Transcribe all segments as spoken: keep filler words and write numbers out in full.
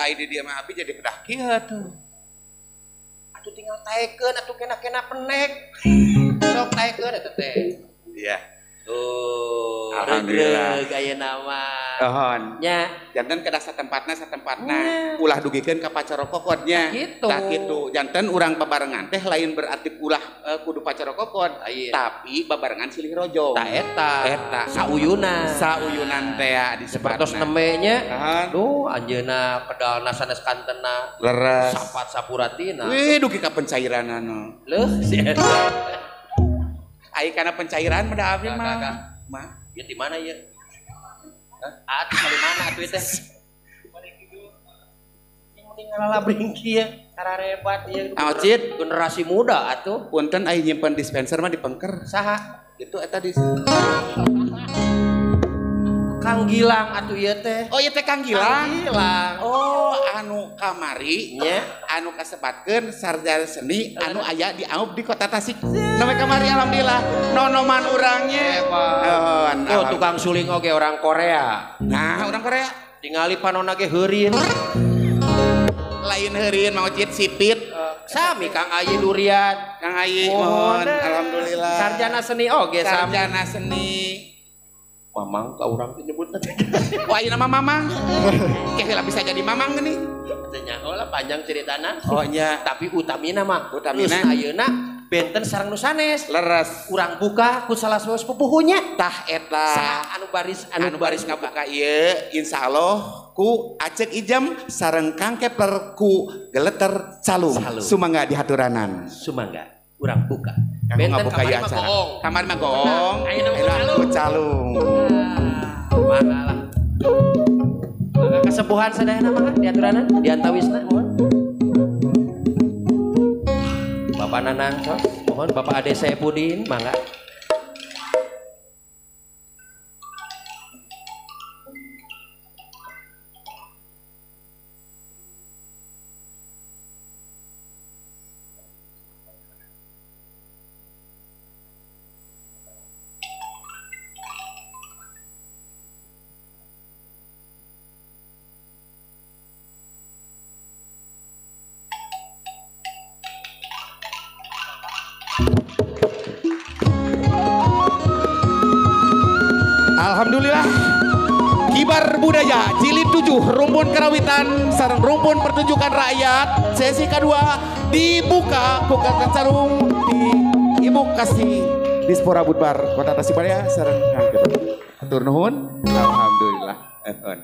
ai di dia mah abi jadi kedah kieu tuh. Atuh tinggal taekeun atuh kena-kena penek. Sok taekeun eta teh. Iya. Tuh, alhamdulillah gaya nama. Ohon. Nya, janten kedah satempatna satempatna. Ulah dugikeun ka pacarokokod nya. Gitu. Tah kitu. Janten urang babarengan teh lain berarti ulah uh, kudu pacarokokod, tapi babarengan silih rojo. Ta eta. Eta sauyunan. Sauyunan teh disebutna. Sepertos nemenya. Aduh, anjeunna pedalna sanes kantena. Leres. Sapat sapuratina. Wih, dugi ka pencairanana. Leuh, si eta. Ai kana pencairan meda abdi mah. Mah, ieu di mana ieu? Hah? Atuh di mana atuh teh? Yang mending ngalabring kieu, kararebat ieu. Acit, generasi muda atuh. Punten ai nyimpen dispenser mah di pengker. Saha? Itu eta di Kang Gilang atuh ieu teh. Oh ieu teh Kang Gilang. Kang Gilang. Oh anu kamari nya anu kasebatkeun sarjana seni anu aya di Aup di Kota Tasik. Name kamari alhamdulillah nonoman urangnya. Oh, oh tukang suling oge orang Korea. Nah, orang Korea tingali panonna ge heureun. Lain heureun mau cit sipit. Sami Kang Ayi Duriat, Kang Ayi mohon alhamdulillah. Sarjana seni oge sami. Sarjana seni. Mamang ka urang teh nyebutna teh. Wah, ieu nama Mamang. Kayaknya bisa jadi Mamang geuning. Tanya lah panjang ceritana. Oh nya, tapi utamina mah utamina ayeuna benten sareng nu sanes. Leres. Urang buka ku salah sepuh sepupunya. Tah eta. Saha anu baris anu, anu baris ngabuka ieu insyaallah ku Acek Ijem sareng Kang Kepler ku Geleter Calung. Sumangga di haturanan. Sumangga. Urang buka. Benten kamari mah goong. Kamari mah goong. Ayeuna ku Calung. Mangga lah. Mangga kasepuhan sadayana mangga di aturanan, di antawisna mohon. Bapak Nanang, mohon Bapak Ade Saipudin, mangga. Alhamdulillah kibar budaya jilid tujuh rumpun karawitan sareng rumpun pertunjukan rakyat sesi kedua dibuka ku Kang Calung di Ibu Kasih Dispora Budbar Kota Tasikmalaya sareng Kang Kepler. Hatur nuhun. Alhamdulillah. Ehon.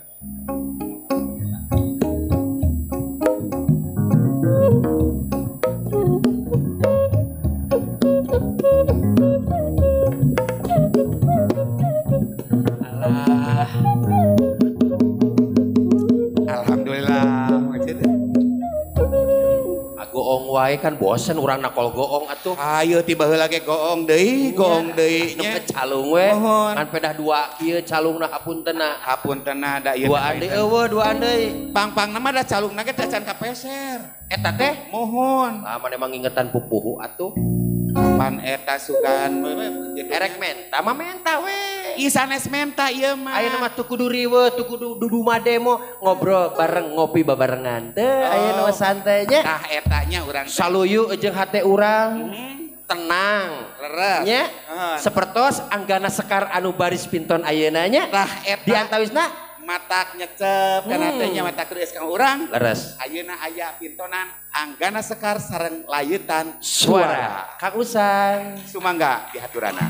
Goong wae kan bosen urang nakol goong atuh. Ayo tiba heula ge goong deui, goong deui nya. Calung we. Kan pedah dua kieu calungna hapuntenna. Hapuntenna da ieu. Dua deui eueuh, dua deui. Pang-pangna mah da calungna ge can kapeser. Eta teh mohon. Ah mana emang ingetan pupuhu atuh. Kapan eta sugan erek menta mah menta we. Isanes menta ieu mah. Ayeuna mah tuh kudu riweuh, tuh kudu dudu mademo ngobrol bareng ngopi babarengan teh. Ayeuna mah santai nya. Tah eta nya urang saluyu jeung hate urang. Tenang, leres nya. Sepertos anggana sekar anu baris pinton ayeuna nya. Tah eta di antawisna matak nyecep kana teh nya matak geus ka urang. Leres. Ayeuna aya pintonan anggana sekar sareng layeutan suara. Kang Usang sumangga di haturana.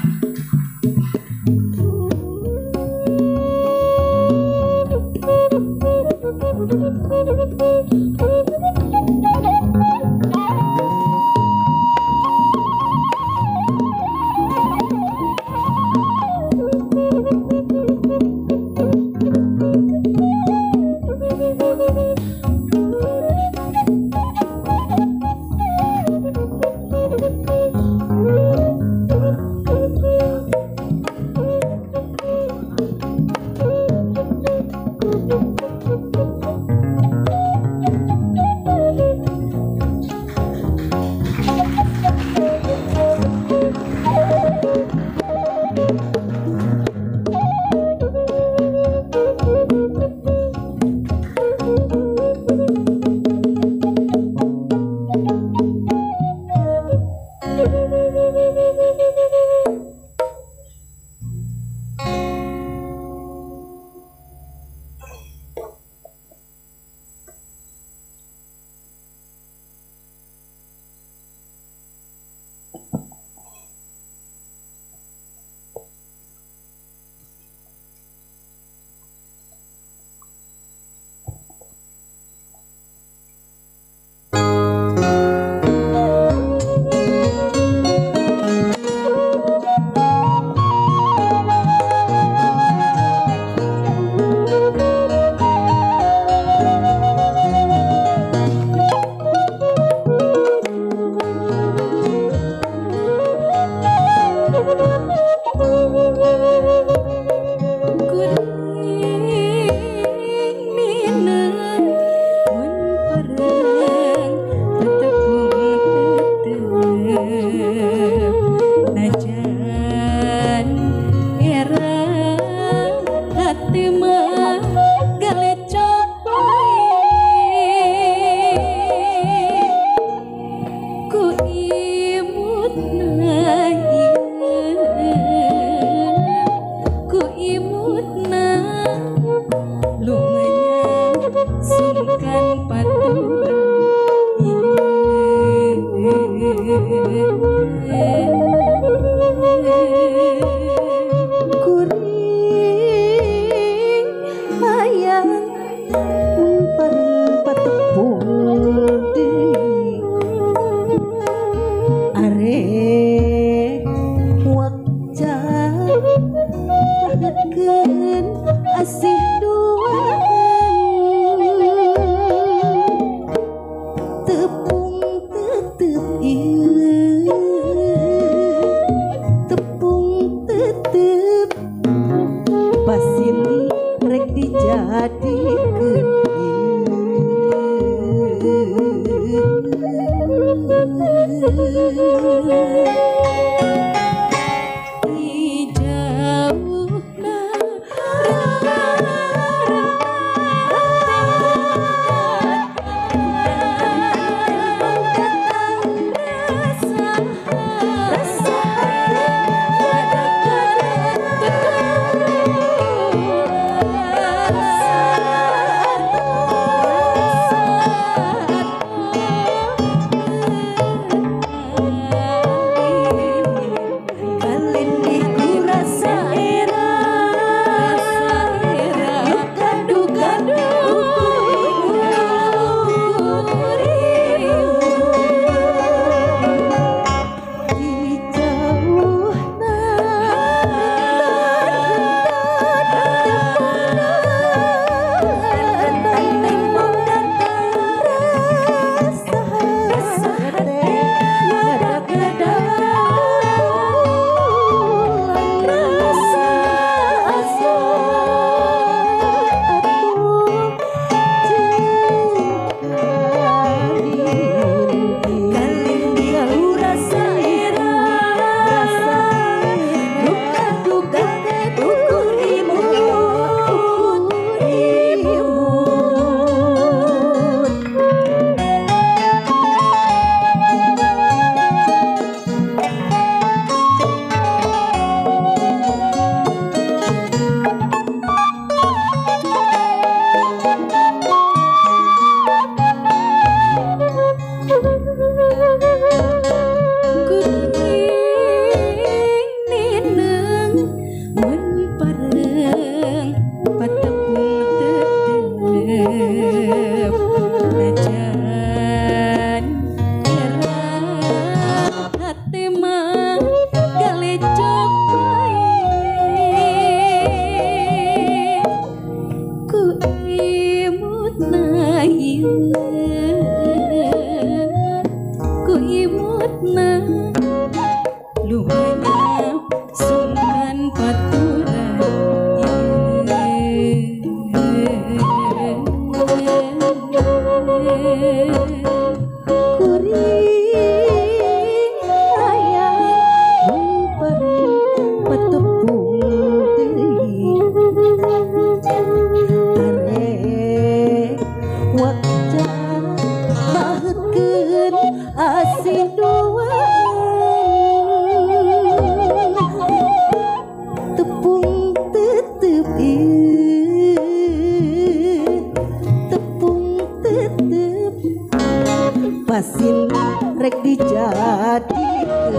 Pasin rek dijadi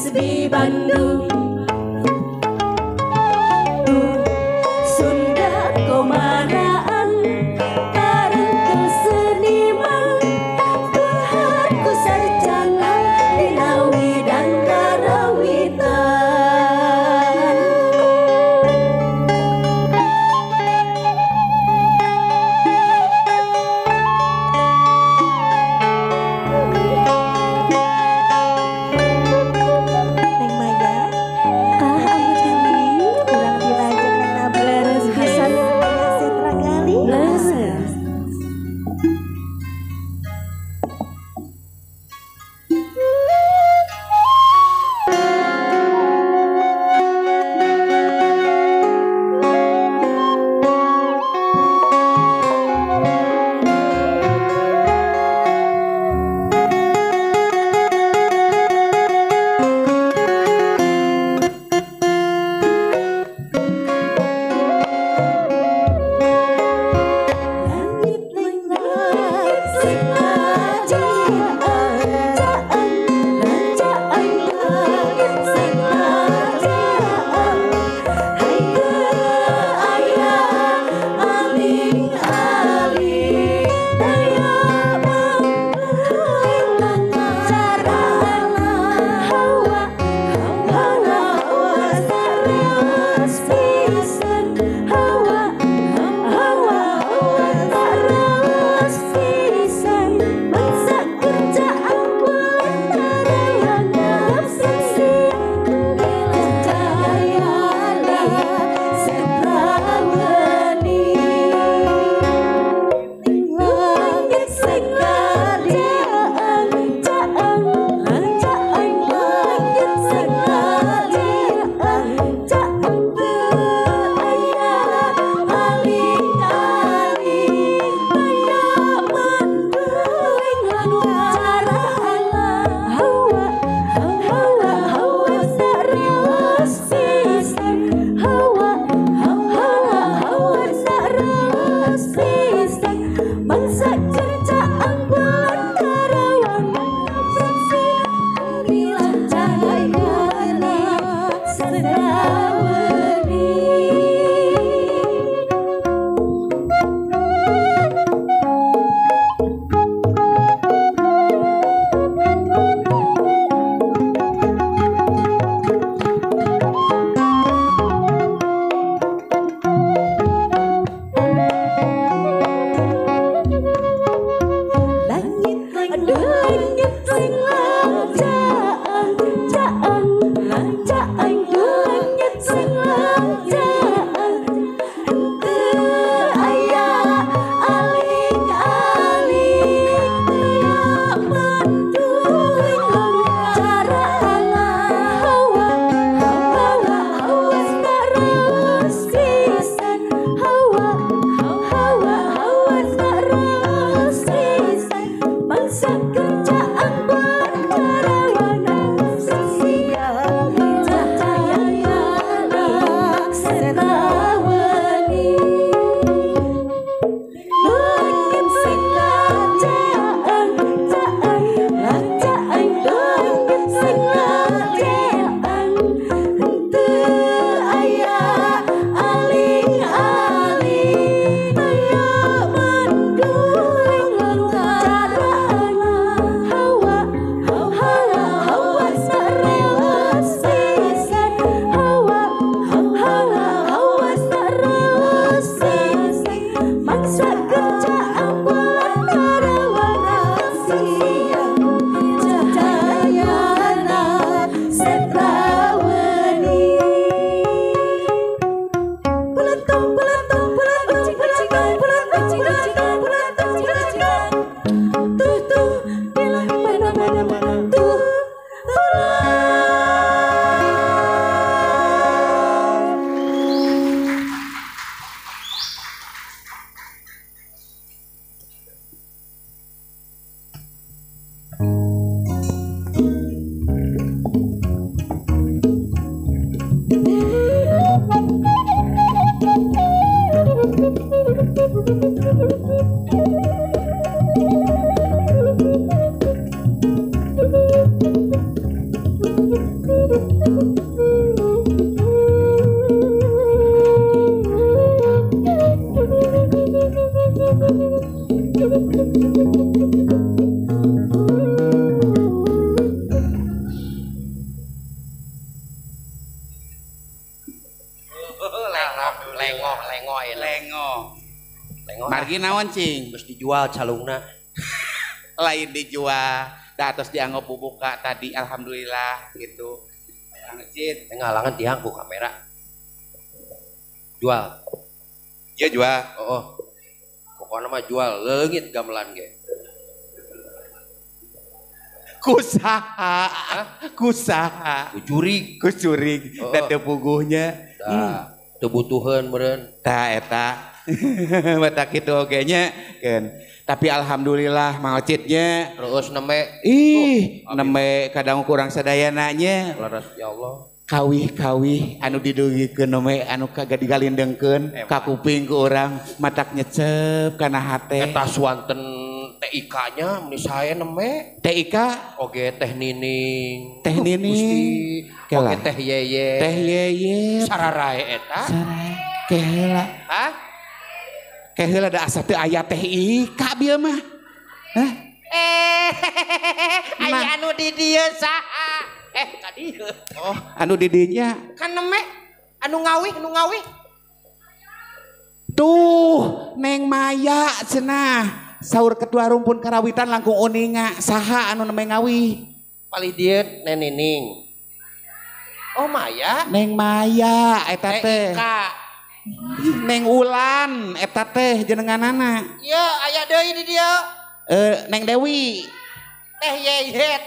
Isbi Bandung. Tuh Sunda komaraan karentu seniman berharku sarjana dinawi dan karawitan. Neng Maya ayeuna. Lengo. Lengo. Margi naon cing? Geus dijual calungna. Lain dijual. Da tos dianggap buka tadi alhamdulillah gitu. Cit, Teh ngalangan tiang ku kamera. Jual. ya jual. Oh, oh. Pokoknya mah jual leungit gamelan ge. Kusaha, kusaha, Kucurig. kucurig, Oh. dan teu puguhnya. Tah, teu butuheun meureun. Tah eta, mata kitu oge nya, keun. Tapi alhamdulillah maucitnya. Terus neme. Ih, Oh, nembe kadang kurang sadayana nya. Laras ya Allah. Kawih-kawih anu didugikeun neme anu kagak digalindengkeun ka kuping ku urang matak nyecep kana hate. Eta swanten T I K-nya meni sae neme. T I K Oge teh nining. Teh Duh, Nining. Gusti. Kelah. Oge teh yeye. teh yeye Sararae eta. saray keheula Hah? keheula da asa teu aya teh I K bieu mah. Hah? Eh, Nah. aya anu di dieu saha? Eh, ka dieu. Oh, anu di dinya. Kan neme anu ngawih, anu ngawih. Tuh, Neng Maya cenah. Saur ketua rumpun karawitan langkung uninga saha anu neme ngawih. Palidieun nenining. Oh, Maya. Neng Maya eta teh. T I K. Neng Ulan eta teh jenenganana. Ieu aya deui di dieu. Eh, Neng Dewi Teh yeyet.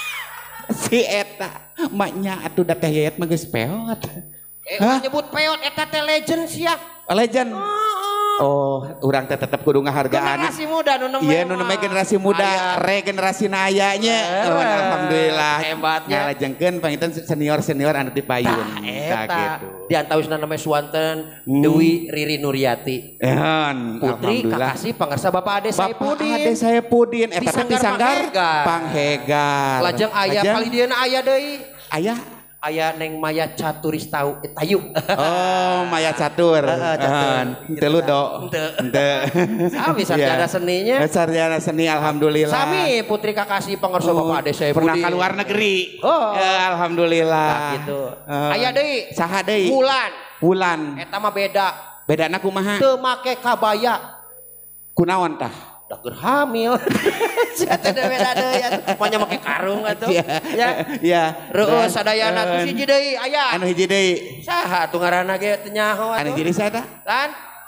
si eta maknya atuh da teh yayat mah geus peot. Eh, Hah? nyebut peot eta teh legend sia. Legend. Oh, urang teh tetep kudu ngahargaan. Generasi muda nu neme. Iya, nu namanya generasi muda, Aya. regenerasi ayanya. Eh, Oh, alhamdulillah. hebatnya. Ngalajengkeun panginten senior-senior anu dipayun. Tah, eta. gitu. Di antawisna namanya Swanten Hmm. Dewi Riri Nuryati. Ehon, Putri alhamdulillah. kakasih pangarsa Bapak Ade Bapak Saipudin. Ade Saipudin eta Di teh Sanggar Sanggar Panghegar. Panghegar. Lajeng aya Lajeng palidieuna aya deui. aya. Aya Neng Maya Caturistau eh, Tayu. Oh, Maya Catur. Heeh, catur. Ehon, Teu ludo. Henteu. Henteu. Sami sarjana Iya. seninya. Sarjana seni alhamdulillah. Sami putri kakasih pangarsa Oh, Bapak Ade Saipudin. pernah ke luar negeri. Oh. Ya, alhamdulillah. Nah, gitu. Eh, Aya deui. Saha deui? Bulan. Bulan. Eta mah beda. Bedana kumaha? Teu make kabaya. Kunaon tah? Da keur hamil. Eta teh beda deui atuh. Pokoknya make karung atuh. Iya. Ya. Iya. Reueus sadayana Eh, tuh hiji deui aya. Anu hiji deui. Saha atuh ngaranna ge teu nyaho Anu atuh. hiji deui saha tah? Lan.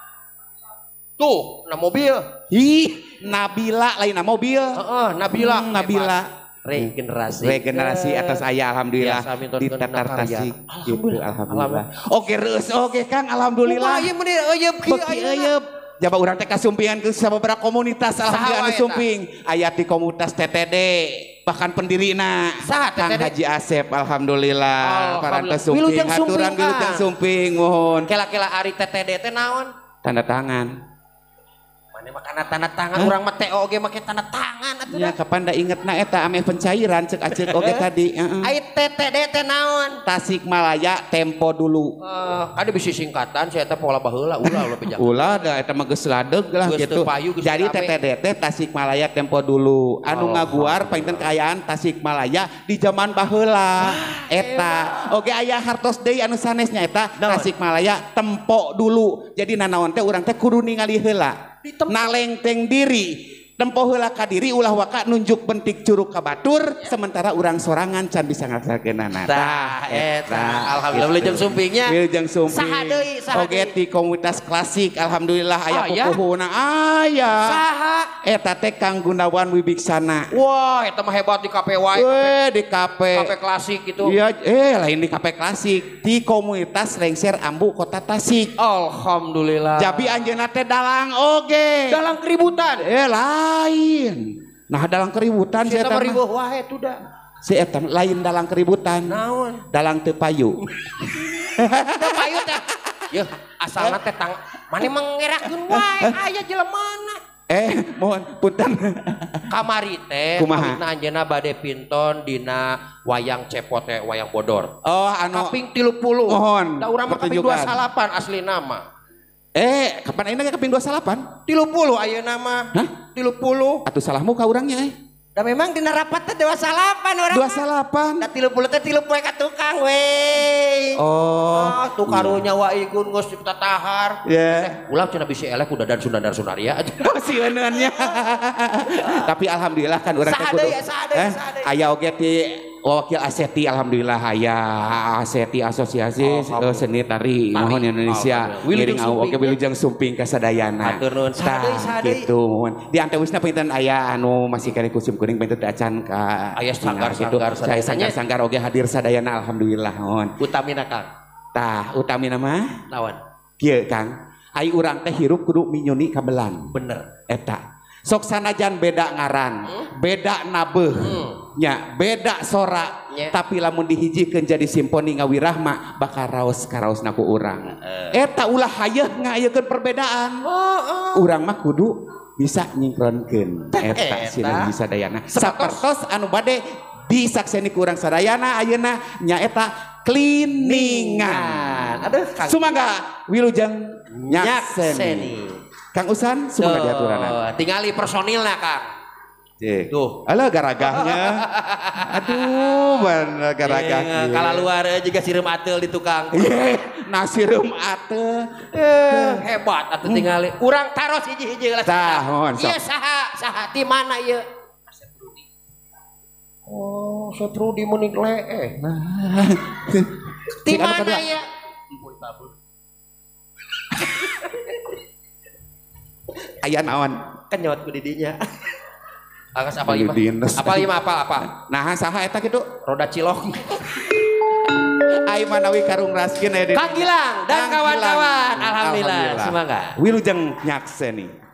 Tuh, na mobil. Ih, Nabila lain mobil. Heeh, Nabila. Hmm, Nabila. Regenerasi. Regenerasi atas saya alhamdulillah Biasa minta di tuntunan Tatar karya. Tasik gitu alhamdulillah. Alhamdulillah. Oke reus oke Kang alhamdulillah. Kumaha ieu meni eueup kieu Beki ayeuna. eueup. Jaba urang teh kasumpingan ke sababaraha komunitas alhamdulillah anu eta? sumping. Aya di komunitas T T D bahkan pendirina Saha T T D? Kang Haji Asep alhamdulillah. Parantos sumping Wilujeng haturan sumping, wilujeng Kang. sumping mohon Kela-kela ari T T D teh naon? tanda tangan. Mane mah kana tanda tangan urang mah teh oge make tanda tangan atuh Ya dah. kapan da ingetna eta ame pencairan cek acek oge tadi. Heeh. Ai T T D teh naon? Tasikmalaya tempo dulu. Eh, ada bisi singkatan saya teh pola baheula ulah ulah pejang. Ulah da eta mah geus ladeg lah Geus gitu. teu payu, geus Jadi teu T rame. T D teh Tasikmalaya tempo dulu. Anu Oh, ngaguar painten kaayaan Tasikmalaya di zaman baheula. Eta oge aya hartos deui anu sanesnya eta Naon? Tasikmalaya tempo dulu. Jadi nanaon teh urang teh kudu ningali heula. Nalengteng diri. Tempo heula ka diri ulah waka nunjuk bentik curug ka batur sementara urang sorangan can bisa ngasarkeunana. Tah eta alhamdulillah wilujeng sumpingnya. Wilujeng sumping. Saha deui saha Oge deui? di komunitas klasik alhamdulillah aya Aya? pupuhuna aya. Saha? Eta teh Kang Gunawan Wibiksana. Wah, eta mah hebat di K P Y, Weh di kafe. K P klasik gitu. Iya, eh lain di kafe klasik di komunitas Lengser Ambu Kota Tasik. Alhamdulillah. Jabi anjeunna teh dalang oge. dalam keributan. Eh lain. Nah dalang keributan si Eta eta mah mah. ribuh wae tuh dah. Si eta lain dalang keributan. Naon? Dalang teu payu. Teu payu teh. Yeuh, asalna teh tang mane mangerakeun wae aya jelemana. Eh, mohon punten. Kamari teh Kumaha? pamitna anjeunna bade pinton dina wayang cepot teh wayang bodor. Oh, anu Kaping tilu puluh. Mohon, Da urang mah kaping pertunjukan. dua salapan asli nama. Eh, kapan ayeuna ge kaping dua puluh delapan? Tilu puluh ayeuna mah. Hah? Tilu puluh. Atuh salahmu ka urangnya eh. Da memang dina rapat teh dua salapan orang. Dua salapan. Da tilu puluh teh tilu poe ka tukang we. Oh. Ah, tu karunya wa ikun geus tatahar. Ya. Ulah cenah bisi elek kuda dan Sunandar Sunaria. Oh si euneunya. Tapi alhamdulillah kan urang teh Saha kudu. deui, saha deui, Eh, saha deui. aya oge ti wakil Aseti alhamdulillah aya Aseti Asosiasi Oh, eh, Seni Tari Tari. Mohon Indonesia. Oh, Ngiring Wilujeng au oge Sumping, wilujeng sumping ka sadayana. Hatur nuhun. Saha deui, saha Tah deui. kitu mohon. Di anteusna pinten aya anu masih kali kusim kuning pinten teh acan ka Aya sanggar-sanggar gitu. Saya sadayana. sanggar-sanggar oge hadir sadayana alhamdulillah mohon. Utamina Kang. Tah utamina mah Lawan. kieu Kang. Ai urang teh hirup kudu minyuni kabelan. Bener. Eta sok sanajan beda ngaran beda nabeh nya beda sora Nya. tapi lamun dihijikeun jadi simfoni ngawirah mah bakal raos karaosna ku urang eta ulah hayeuh ngayekeun perbedaan urang mah kudu bisa nyingkronkeun eta Eta. sileung bisa dayana sapertos anu bade disakseni ku urang sadayana ayeuna nyaeta kliningan Aduh, Kang. sumangga wilujeng nyakseni Nyakseni. Kang Usan sumangga diaturanan. Tuh, tingali personilna Kang. Cek. Tuh. Alah garagahnya. Aduh, bener garagahnya. Eh, Kala luar juga sireum ateul di tukang. Iya, nasireum ate. Eh, hebat atuh tingali. Urang taros hiji-hiji gelas. Tah, mohon, sok. Ieu saha? Saha ti mana ieu? Oh, Setrudi meuning lee. Ti Cik, anu mana kedua. ieu? Aya naon? Kenyot ku didinya. Agas apa lima? Di dinas. Apa lima apa apa? Nah, saha eta kitu? Roda cilok. Ai manawi karung raskin aya di. Kang Gilang dan Kang Gilang. kawan-kawan. Alhamdulillah. Semangat. Wilujeng nyakseni.